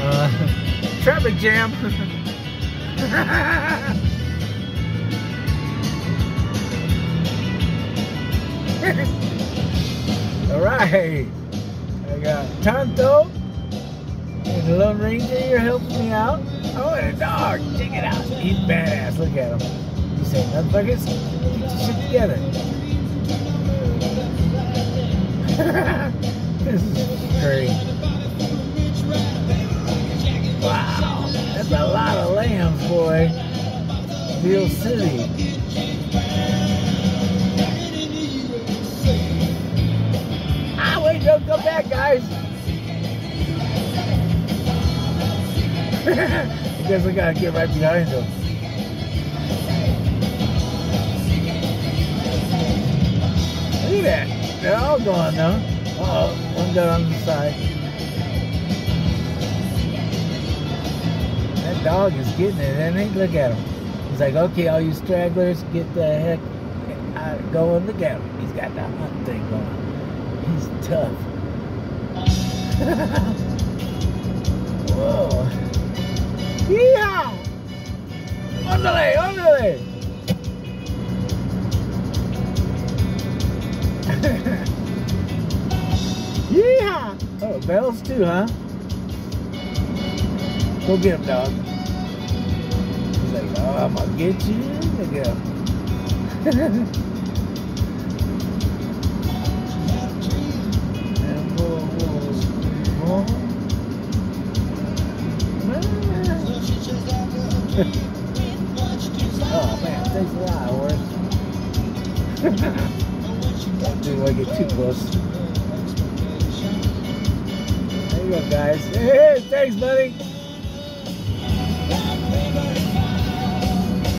Traffic jam. Alright. I got Tonto and the Lone Ranger here helping me out. Oh, and a dog. Check it out. He's badass. Look at him. You say, motherfuckers, get your shit together. This is great. Wow. That's a lot of lambs, boy. Steel City. Ah, wait, don't come back, guys. I guess we gotta get right behind them. Look at that. They're all gone now. Uh-oh, one got on the side. That dog is getting it, isn't he? Look at him. He's like, okay, all you stragglers, get the heck out going. Look at him. He's got that hunt thing going. He's tough. Whoa. Yeehaw! Ondale, ondale! Yeehaw! Oh, bells too, huh? Go get him, dog. He's like, oh, I'm gonna get you. Look at him. Oh man, thanks a lot, horse. Don't want to get too close. There you go, guys. Hey, thanks, buddy.